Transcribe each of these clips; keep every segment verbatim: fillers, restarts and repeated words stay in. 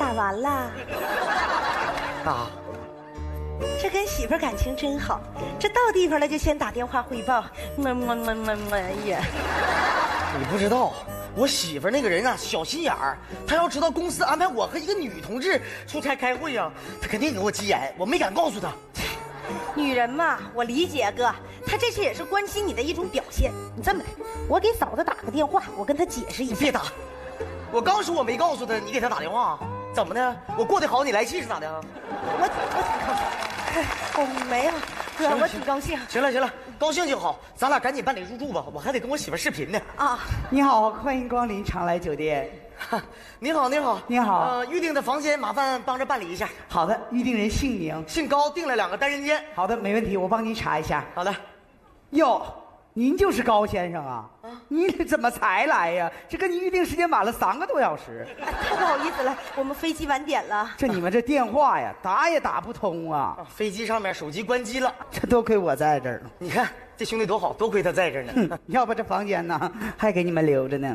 打完了。 啊， 这跟媳妇儿感情真好，这到地方了就先打电话汇报。么么么么么呀！ 你不知道，我媳妇儿那个人啊，小心眼儿。她要知道公司安排我和一个女同志出差开会啊，她肯定给我急眼，我没敢告诉她。 女人嘛，我理解哥，她这是也是关心你的一种表现。你这么来，我给嫂子打个电话，我跟她解释一下。 别打，我刚说我没告诉她，你给她打电话，怎么的？我过得好你来气是咋的？ 我我挺高兴，我没有哥，我挺高兴。 行了行了，高兴就好，咱俩赶紧办理入住吧，我还得跟我媳妇视频呢。 啊， 你好，欢迎光临长来酒店。 你好，你好， 你好。 呃，预定的房间麻烦帮着办理一下。 好的，预定人姓名。 姓高，订了两个单人间。 好的，没问题，我帮您查一下。 好的。 哟，您就是高先生啊？啊，你怎么才来呀？这跟你预定时间晚了三个多小时。 太不好意思了，我们飞机晚点了。 这你们这电话呀，打也打不通啊。 啊飞机上面手机关机了， 这多亏我在这儿。 你看这兄弟多好，多亏他在这儿呢。 哼，要不这房间呢，还给你们留着呢。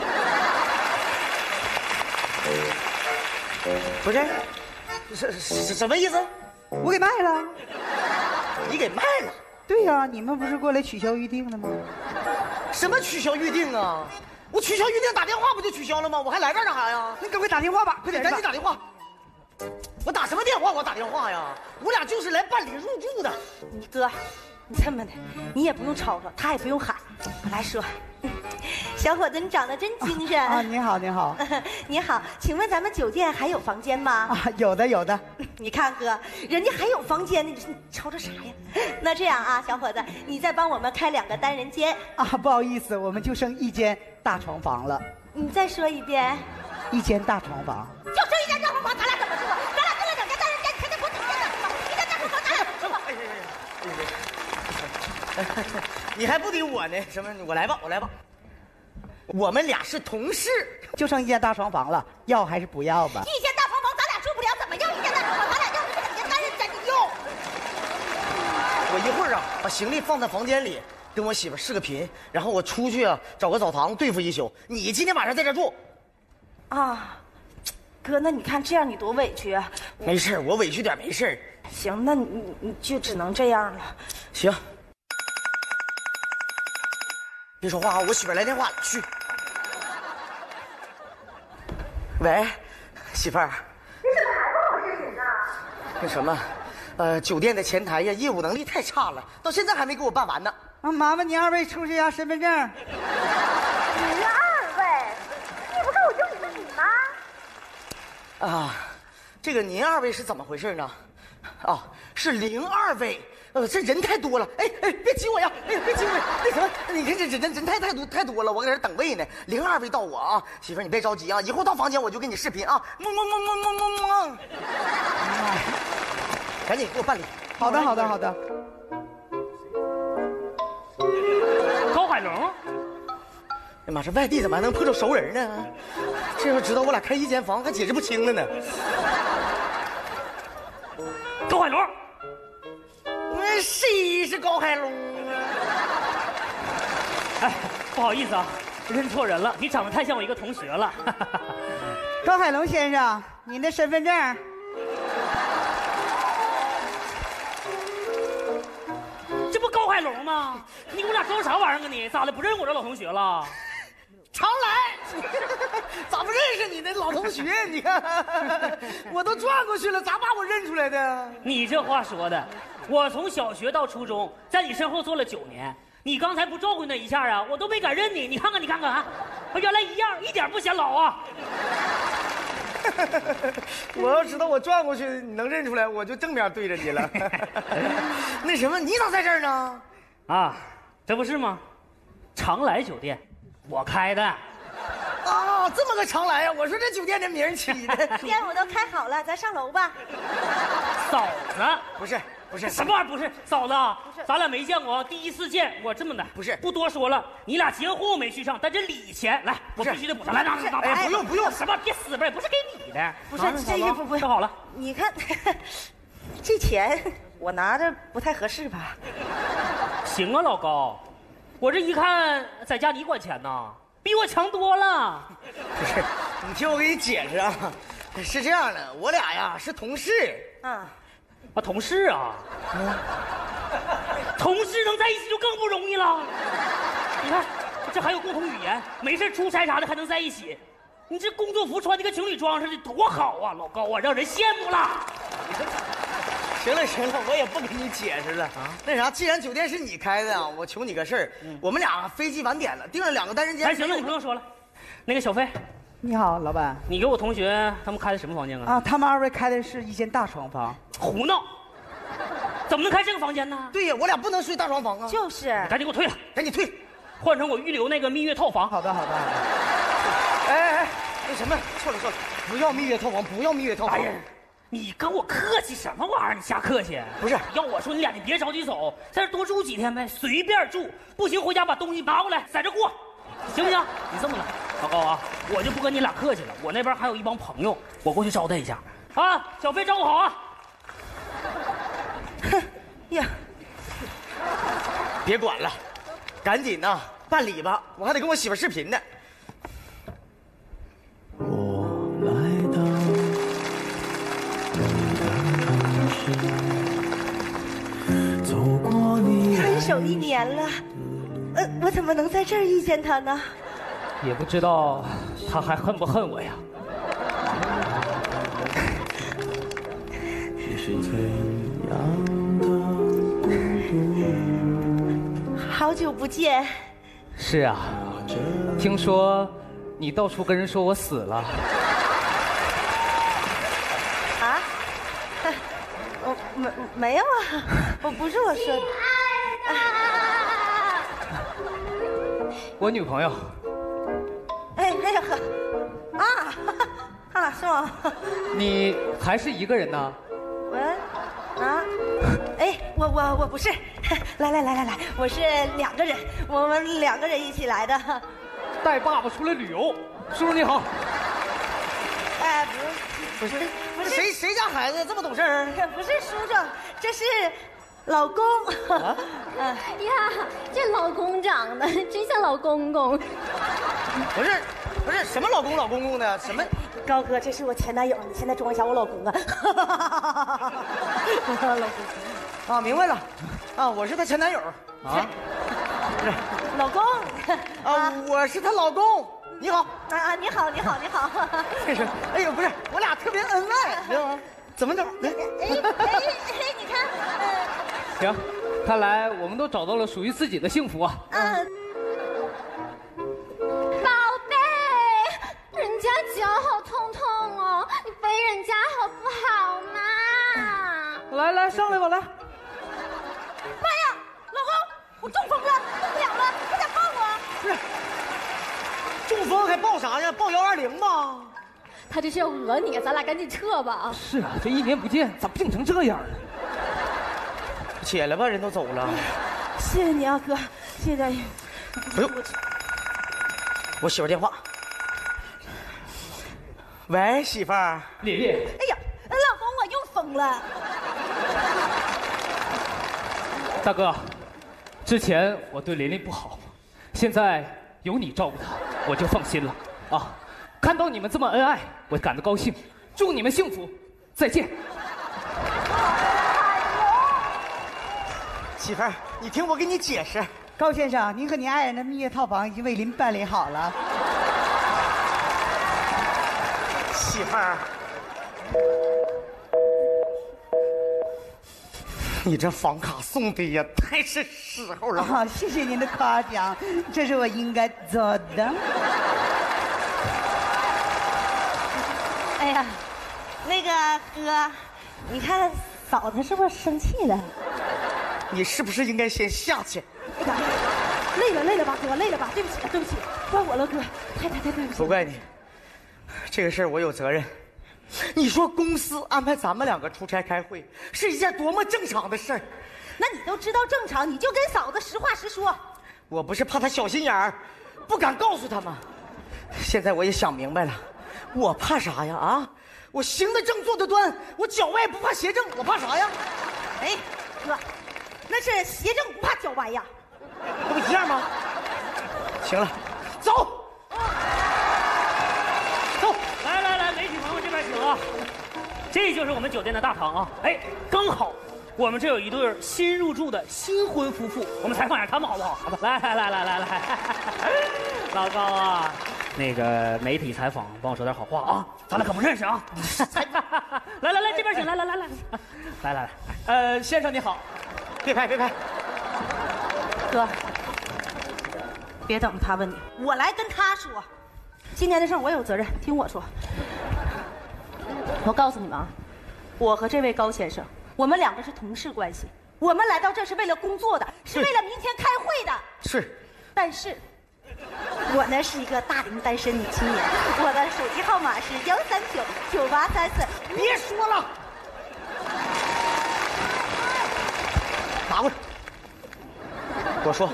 不是，什什什么意思？ 我给卖了。 你给卖了？ 对呀、啊，你们不是过来取消预定的吗？ 什么取消预定啊？我取消预定打电话不就取消了吗？我还来这儿干啥呀？ 你赶快打电话吧，快点， 赶紧打电话。我打什么电话？我打电话呀！我俩就是来办理入住的。 你哥，你这么的，你也不用吵吵，他也不用喊，我来说。小伙子，你长得真精神啊！你好，你好， 你好，请问咱们酒店还有房间吗？ 啊，有的，有的。 你看哥，人家还有房间呢，你吵吵啥呀？那这样啊，小伙子，你再帮我们开两个单人间啊。不好意思，我们就剩一间大床房了。 你再说一遍。 一间大床房。 就剩一间大床房，咱俩怎么住？咱俩订了两间单人间，肯定不止一间大床房，一间大床房咱俩住吧。 哎呀呀呀！你还不敌我呢？什么？我来吧，我来吧。我们俩是同事， 就剩一间大床房了，要还是不要吧？ 一间大床房咱俩住不了，怎么要一间大床房？咱俩要的是两间单人间，你要？ 我一会儿啊，把行李放在房间里，跟我媳妇视个频，然后我出去啊，找个澡堂对付一宿。你今天晚上在这住。 啊，哥，那你看这样你多委屈啊！ 没事，我委屈点没事。 行，那你你就只能这样了。 行。别说话啊！我媳妇来电话了，去。喂，媳妇儿。 你怎么还不好视频呢？ 那什么，呃，酒店的前台呀，业务能力太差了，到现在还没给我办完呢。 啊，麻烦您二位出示一下身份证。 您二位，你不是我就你自己吗？ 啊，这个您二位是怎么回事呢？啊，是零二位。呃，这人太多了，哎哎，别挤我呀！哎，别挤我！那什么，你看这这人人太太多太多了，我搁这等位呢。零二位到我啊，媳妇儿你别着急啊，以后到房间我就给你视频啊。么么么么么么么。赶紧给我办理。 好的，好的，好的。 高海龙， 哎呀妈，这外地怎么还能碰着熟人呢？这要知道我俩开一间房，还解释不清了呢。 高海龙。 那谁是高海龙啊？ 哎，不好意思啊，认错人了，你长得太像我一个同学了。 高海龙先生，您的身份证。 这不高海龙吗？你给我俩装啥玩意儿啊你？咋的不认我这老同学了？ 常来，咋不认识你那老同学？你看，我都转过去了，咋把我认出来的？ 你这话说的，我从小学到初中，在你身后坐了九年，你刚才不照顾那一下啊，我都没敢认你。你看看，你看看啊，原来一样，一点不显老啊。 我要知道我转过去你能认出来，我就正面对着你了。那什么，你咋在这儿呢？ 啊，这不是吗？常来酒店。我开的， 啊，这么个常来呀！我说这酒店的名起的， 店我都开好了，咱上楼吧。 嫂子， 不是不是什么玩意儿？不是嫂子， 不是， 咱俩没见过，第一次见。我这么的， 不是， 不多说了，你俩结婚我没续上，但这礼钱来，我必须得补上来。拿拿拿！ 哎，不用不用， 什么别死呗，不是给你的， 不是这个不不收好了。 你看，这钱我拿着不太合适吧？ 行啊，老高。我这一看，在家你管钱呐，比我强多了。 不是，你听我给你解释啊， 是这样的，我俩呀是同事。 啊， 啊，同事啊，嗯、同事能在一起就更不容易了。你看，这还有共同语言，没事出差啥的还能在一起。你这工作服穿的跟情侣装似的，多好啊，老高啊，让人羡慕了。 行了行了，我也不跟你解释了啊。那啥，既然酒店是你开的啊，我求你个事儿，嗯、我们俩飞机晚点了，订了两个单人间。 哎，行了，你不用说了。那个小费， 你好，老板。 你给我同学他们开的什么房间啊？ 啊，他们二位开的是一间大床房。 胡闹！怎么能开这个房间呢？ 对呀，我俩不能睡大床房啊。 就是， 你赶紧给我退了， 赶紧退， 换成我预留那个蜜月套房。 好的好的。 哎哎哎，那什么，错了错了，不要蜜月套房，不要蜜月套房。哎呀， 你跟我客气什么玩意儿？你瞎客气！ 不是， 要我说你俩你别着急走，在这多住几天呗，随便住。不行回家把东西拿过来，在这过，行不行？你这么的，老高啊，我就不跟你俩客气了，我那边还有一帮朋友，我过去招待一下。啊，小费照顾好啊！ 哼呀， 别管了，赶紧呐办理吧，我还得跟我媳妇视频呢。 我来到你的城市，走过你分手一年了，呃，我怎么能在这儿遇见他呢？ 也不知道他还恨不恨我呀？ 是怎样的孤独？ 好久不见。 是啊，听说你到处跟人说我死了。 啊？我没没有啊，我不是我说的。 我女朋友。 哎哎呀呵，啊啊是吗？ 你还是一个人呢？ 喂，啊，哎，我我我不是，来来来来来，我是两个人，我们两个人一起来的。 带爸爸出来旅游，叔叔你好。 哎，不是，不是，不是谁谁家孩子这么懂事儿？ 不是叔叔，这是老公。啊， 呀，这老公长得真像老公公。 不是，不是什么老公老公公的，什么？ 高哥，这是我前男友，你现在装一下我老公啊。老公啊，明白了，啊，我是他前男友啊， 不是老公啊，我是她老公。你好啊啊，你好，你好，你好。 这是，哎呦，不是，我俩特别恩爱，你知道吗？怎么整？ 哎哎哎，你看， 嗯，行，看来我们都找到了属于自己的幸福啊。 嗯。 宝贝，人家脚好痛痛哦，你背人家好不好嘛？ 来来，上来吧，来。 妈呀，老公，我中风了，动不了了，快点抱我！ 不是，中风还报啥呀？报幺二零吧。 他这是要讹你，咱俩赶紧撤吧。 是啊，这一年不见，咋病成这样了？ 起来吧，人都走了。 谢谢你啊，哥，谢谢你。 哎呦，我媳妇电话。喂，媳妇儿。 丽丽。 哎呀，老公，我又疯了。 大哥，之前我对琳琳不好，现在有你照顾她，我就放心了啊。看到你们这么恩爱，我感到高兴，祝你们幸福，再见。 媳妇儿，你听我给你解释。 高先生，您和您爱人的蜜月套房已经为您办理好了。 媳妇儿，你这房卡送的也太是时候了。 啊，谢谢您的夸奖，这是我应该做的。 哎呀，那个哥，你看嫂子是不是生气了？ 你是不是应该先下去？ 哎呀，累了累了吧，哥，累了吧？对不起，对不起，怪我了，哥，太太太对不起。 不怪你，这个事儿我有责任。你说公司安排咱们两个出差开会，是一件多么正常的事儿。 那你都知道正常，你就跟嫂子实话实说。 我不是怕他小心眼儿，不敢告诉他吗？现在我也想明白了，我怕啥呀？啊，我行得正，坐得端，我脚歪不怕邪正，我怕啥呀？ 哎，哥，那是邪正不怕脚歪呀。 这不一样吗？行了，走，走， 来来来，媒体朋友这边行啊，这就是我们酒店的大堂啊！哎，刚好我们这有一对新入住的新婚夫妇，我们采访一下他们好不好？来来来来来来，老高啊，那个媒体采访，帮我说点好话啊，咱俩可不认识啊！来来来，这边请，来来来来，来来来， 呃，先生你好， 别拍别拍， 哥，别等他问你，我来跟他说。今年的事我有责任，听我说。我告诉你们啊，我和这位高先生，我们两个是同事关系。我们来到这是为了工作的，是为了明天开会的。 是， 但是，我呢是一个大龄单身女青年，我的手机号码是幺三九九八三四。 别说了，拿过来。我说，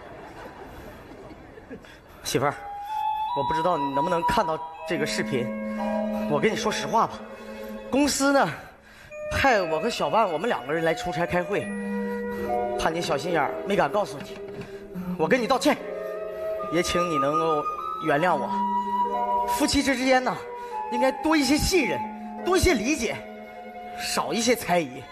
媳妇儿，我不知道你能不能看到这个视频。我跟你说实话吧，公司呢派我和小万我们两个人来出差开会，怕你小心眼儿没敢告诉你，我跟你道歉，也请你能够原谅我。夫妻之间呢，应该多一些信任，多一些理解，少一些猜疑。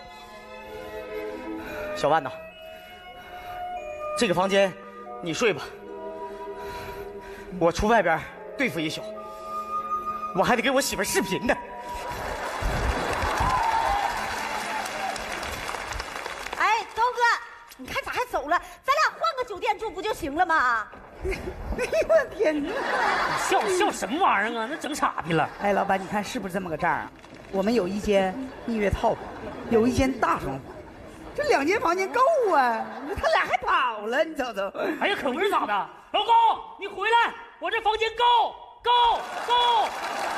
小万呐，这个房间你睡吧，我出外边对付一宿，我还得给我媳妇儿视频呢。 哎，高哥，你看咋还走了？咱俩换个酒店住不就行了吗？ 哎呦我天哪！ 笑笑什么玩意儿啊？那整岔劈了。 哎，老板，你看是不是这么个账啊？我们有一间蜜月套房，有一间大双房，这两间房间够啊！他俩还跑了，你瞅瞅。 哎呀，可不是咋的，老高，你回来，我这房间够够够。